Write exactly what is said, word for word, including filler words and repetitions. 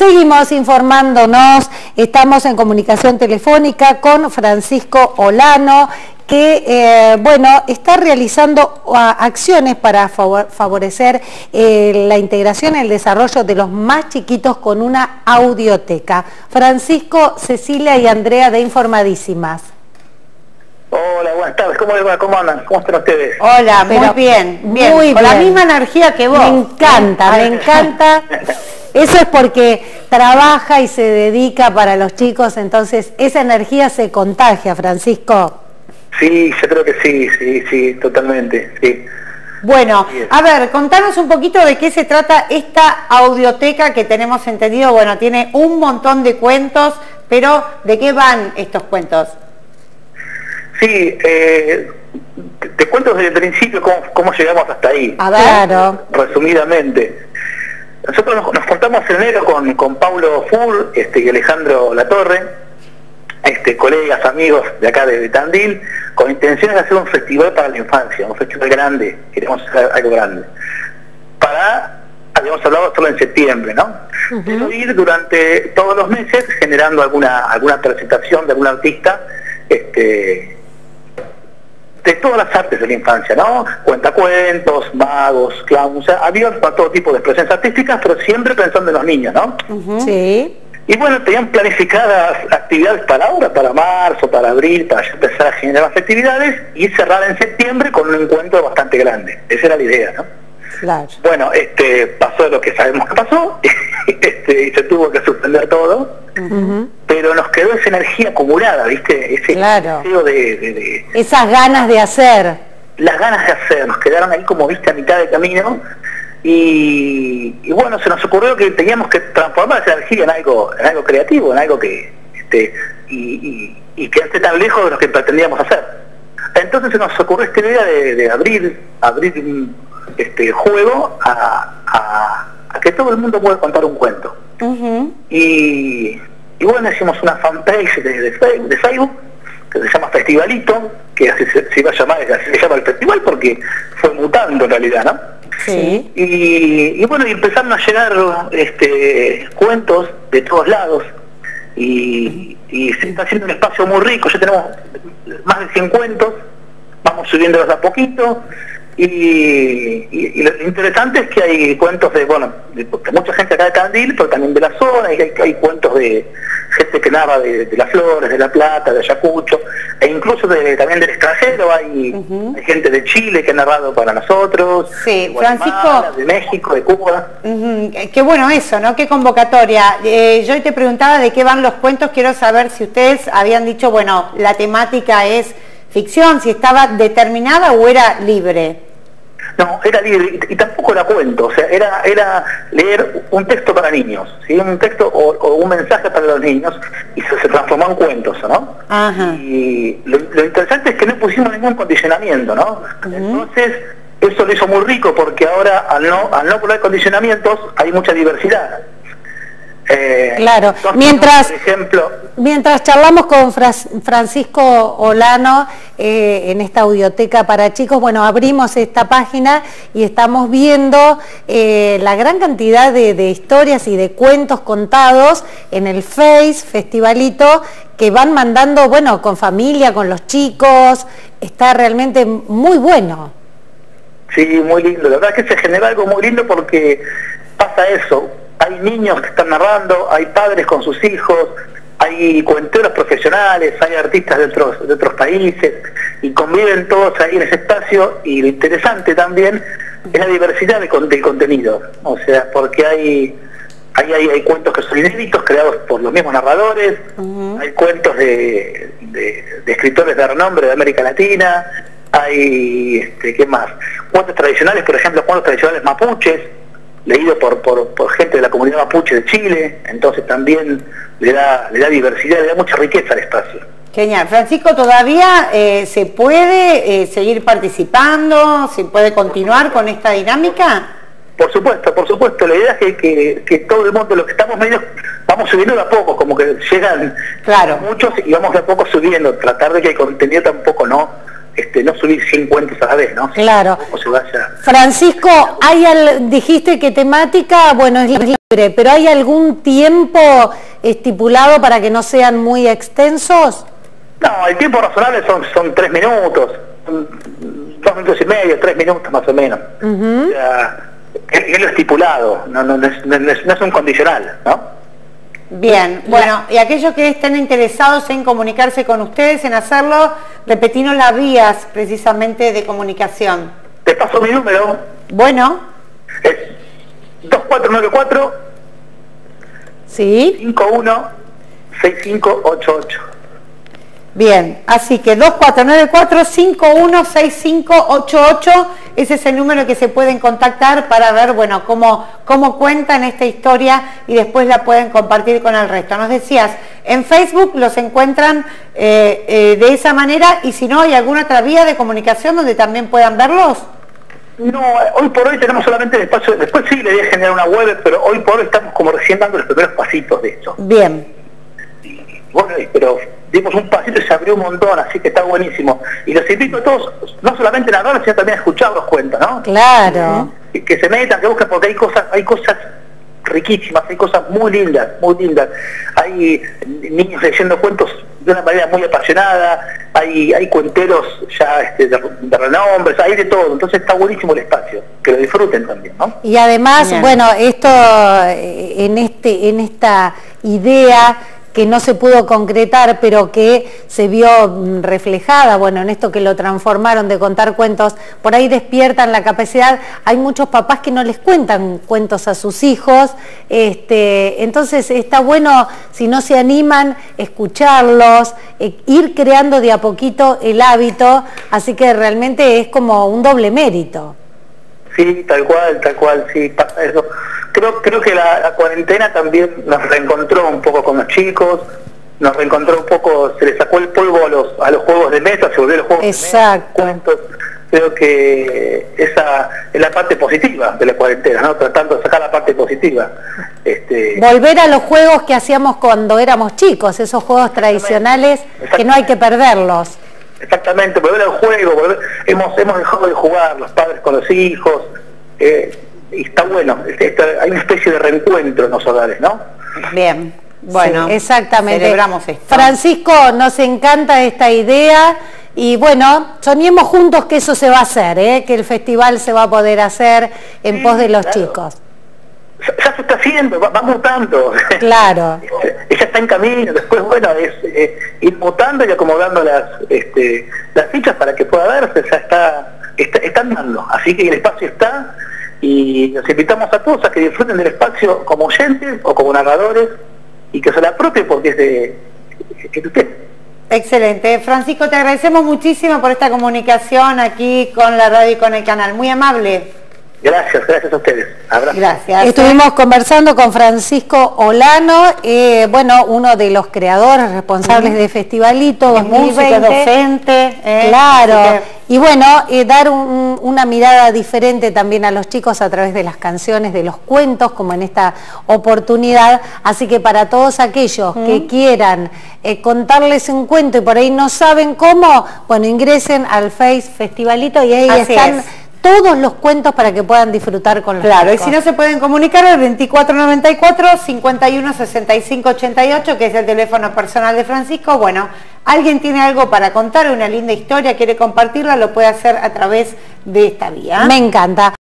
seguimos informándonos, estamos en comunicación telefónica con Francisco Olano, que eh, bueno, está realizando uh, acciones para favor, favorecer eh, la integración y el desarrollo de los más chiquitos con una audioteca. Francisco, Cecilia y Andrea de Informadísimas. Hola, buenas tardes, ¿cómo les va? ¿Cómo andan? ¿Cómo están ustedes? Hola, Pero, muy bien, bien, muy con bien. la misma energía que vos. Me encanta, me encanta. Eso es porque trabaja y se dedica para los chicos, entonces esa energía se contagia, Francisco. Sí, yo creo que sí, sí, sí, totalmente, sí. Bueno, a ver, contanos un poquito de qué se trata esta audioteca que tenemos entendido, bueno, tiene un montón de cuentos, pero ¿de qué van estos cuentos? Sí, eh, te, te cuento desde el principio cómo, cómo llegamos hasta ahí. A ver. Claro. Resumidamente. Nosotros nos, nos juntamos en enero con, con Paulo Fur este, y Alejandro Latorre, este, colegas, amigos de acá de, de Tandil, con intenciones de hacer un festival para la infancia, un festival grande, queremos hacer algo grande. Para, habíamos hablado solo en septiembre, ¿no? Uh-huh. Pero ir durante todos los meses generando alguna, alguna presentación de algún artista, este... de todas las artes de la infancia, ¿no? Cuentacuentos, magos, clowns, o sea, abierto para todo tipo de expresiones artísticas, pero siempre pensando en los niños, ¿no? Uh-huh. Sí. Y bueno, tenían planificadas actividades para ahora, para marzo, para abril, para empezar a generar las actividades y cerrar en septiembre con un encuentro bastante grande. Esa era la idea, ¿no? Claro. Bueno, este, pasó lo que sabemos que pasó, este, y se tuvo que suspender todo. Uh-huh. Pero nos quedó esa energía acumulada, ¿viste? Ese claro. deseo de, de, de... Esas ganas de hacer. Las ganas de hacer, nos quedaron ahí como, ¿viste? A mitad de camino. Y, y bueno, se nos ocurrió que teníamos que transformar esa energía en algo, en algo creativo, en algo que... Este, y, y, y que esté tan lejos de lo que pretendíamos hacer. Entonces se nos ocurrió esta idea de, de abrir, abrir un este, juego a, a, a que todo el mundo pueda contar un cuento. Uh-huh. y, y bueno, hicimos una fanpage de, de, de Facebook que se llama Festivalito, que así se, se iba a llamar, así se llama el festival porque fue mutando en realidad, ¿no? Sí. Y, y bueno, y empezaron a llegar este, cuentos de todos lados y, y se está haciendo un espacio muy rico, ya tenemos más de cien cuentos, vamos subiéndolos a poquito. Y, y, y lo interesante es que hay cuentos de, bueno, de, de mucha gente acá de Tandil, pero también de la zona, y hay, hay cuentos de gente que narra de, de las Flores, de La Plata, de Ayacucho, e incluso de, también del extranjero, hay, uh-huh. hay gente de Chile que ha narrado para nosotros, sí, de Guatemala, Francisco, de México, de Cuba. Uh-huh. Qué bueno eso, ¿no? Qué convocatoria. Eh, yo te preguntaba de qué van los cuentos, quiero saber si ustedes habían dicho, bueno, la temática es ficción, si estaba determinada o era libre. No, era libre y, y tampoco era cuento, o sea, era era leer un texto para niños, ¿sí? Un texto o, o un mensaje para los niños y se, se transformó en cuentos, ¿no? Ajá. Y lo, lo interesante es que no pusimos ningún condicionamiento, ¿no? Uh-huh. Entonces, eso lo hizo muy rico porque ahora al no, al no poner condicionamientos hay mucha diversidad. Eh, claro, entonces, mientras, por ejemplo, mientras charlamos con Fras, Francisco Olano eh, en esta audioteca para chicos, bueno, abrimos esta página y estamos viendo eh, la gran cantidad de, de historias y de cuentos contados en el Face Festivalito que van mandando, bueno, con familia, con los chicos, está realmente muy bueno. Sí, muy lindo, la verdad es que se genera algo muy lindo porque pasa eso. Hay niños que están narrando, hay padres con sus hijos, hay cuenteros profesionales, hay artistas de otros, de otros países y conviven todos ahí en ese espacio y lo interesante también es la diversidad de, del contenido, o sea, porque hay, hay, hay, hay cuentos que son inéditos creados por los mismos narradores, uh-huh. hay cuentos de, de, de escritores de renombre de América Latina, hay, este, ¿qué más? Cuentos tradicionales, por ejemplo, cuentos tradicionales mapuches, leído por, por, por gente de la comunidad mapuche de Chile, entonces también le da, le da diversidad, le da mucha riqueza al espacio. Genial. Francisco, ¿todavía eh, se puede eh, seguir participando? ¿Se puede continuar con esta dinámica? Por supuesto, por supuesto. La idea es que, que, que todo el mundo, los que estamos medios, vamos subiendo de a poco, como que llegan claro. muchos y vamos de a poco subiendo, tratar de que el contenido tampoco no... Este, no subir cien cuentos a la vez, ¿no? Claro. O se vaya... Francisco, hay al, dijiste que temática, bueno, es la ¿Pero hay algún tiempo estipulado para que no sean muy extensos? No, el tiempo razonable son, son tres minutos, dos minutos y medio, tres minutos más o menos. Uh-huh. O sea, es, es lo estipulado, no, no, no, es, no, es, no es un condicional, ¿no? Bien, bueno, y aquellos que estén interesados en comunicarse con ustedes, en hacerlo, repetinos las vías precisamente de comunicación. Te paso mi número. Bueno. Es dos cuatro nueve cuatro ¿sí? cinco uno seis cinco ocho ocho. Bien, así que dos cuatro nueve cuatro cinco uno seis cinco ocho ocho, ese es el número que se pueden contactar para ver, bueno, cómo, cómo cuentan esta historia y después la pueden compartir con el resto. Nos decías, en Facebook los encuentran eh, eh, de esa manera, y si no, ¿hay alguna otra vía de comunicación donde también puedan verlos? No, hoy por hoy tenemos solamente el espacio, después sí le voy a generar una web, pero hoy por hoy estamos como recién dando los primeros pasitos de esto. Bien. Y, bueno, pero dimos un pasito y se abrió un montón, así que está buenísimo. Y los invito a todos, no solamente a narrar, sino también a escuchar los cuentos, ¿no? Claro. Que, que se metan, que busquen, porque hay cosas, hay cosas riquísimas, hay cosas muy lindas, muy lindas. Hay niños leyendo cuentos de una manera muy apasionada, hay, hay cuenteros ya este, de, de renombre, hay de todo, entonces está buenísimo el espacio, que lo disfruten también, ¿no? Y además, bien, bueno, esto en este, en esta idea que no se pudo concretar, pero que se vio reflejada, bueno, en esto que lo transformaron de contar cuentos, por ahí despiertan la capacidad. Hay muchos papás que no les cuentan cuentos a sus hijos, este, entonces está bueno, si no se animan, escucharlos, eh, ir creando de a poquito el hábito, así que realmente es como un doble mérito. Sí, tal cual, tal cual, sí, pasa eso. Creo, creo que la, la cuarentena también nos reencontró un poco con los chicos, nos reencontró un poco, se le sacó el polvo a los, a los juegos de mesa, se volvió a los juegos Exacto. de mesa, cuentos. Creo que esa es la parte positiva de la cuarentena, ¿no? Tratando de sacar la parte positiva. Este... Volver a los juegos que hacíamos cuando éramos chicos, esos juegos tradicionales que no hay que perderlos. Exactamente, volver al juego, volver, hemos, hemos dejado de jugar los padres con los hijos, eh, y está bueno, está, hay una especie de reencuentro en los hogares, ¿no? Bien, bueno, sí, exactamente. Celebramos esto. Francisco, nos encanta esta idea y bueno, soñemos juntos que eso se va a hacer, ¿eh? Que el festival se va a poder hacer en sí, pos de los claro. chicos. Ya se está haciendo, va, va mutando. Claro. Ella está en camino, después, bueno, es eh, ir mutando y acomodando las este, las fichas para que pueda verse, ya está, está, está andando, así que el espacio está y los invitamos a todos a que disfruten del espacio como oyentes o como narradores y que se la apropien porque es de, es de usted. Excelente. Francisco, te agradecemos muchísimo por esta comunicación aquí con la radio y con el canal, muy amable. Gracias, gracias a ustedes. Abrazo. Gracias. Estuvimos conversando con Francisco Olano, eh, bueno, uno de los creadores responsables mm. de Festivalito dos mil veinte. Músico, docente. Eh, claro. Y bueno, eh, dar un, una mirada diferente también a los chicos a través de las canciones, de los cuentos, como en esta oportunidad. Así que para todos aquellos mm. que quieran eh, contarles un cuento y por ahí no saben cómo, bueno, ingresen al Face Festivalito y ahí Así están... Es. todos los cuentos para que puedan disfrutar con los Claro, chicos. Y si no se pueden comunicar al veinticuatro noventa y cuatro, cincuenta y uno sesenta y cinco ochenta y ocho, que es el teléfono personal de Francisco. Bueno, alguien tiene algo para contar, una linda historia, quiere compartirla, lo puede hacer a través de esta vía. Me encanta.